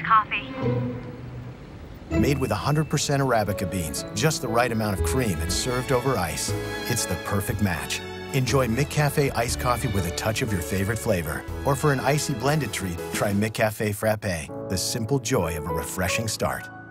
iced coffee. Made with 100% Arabica beans, just the right amount of cream and served over ice. It's the perfect match. Enjoy McCafe iced coffee with a touch of your favorite flavor. Or for an icy blended treat, try McCafe Frappe, the simple joy of a refreshing start.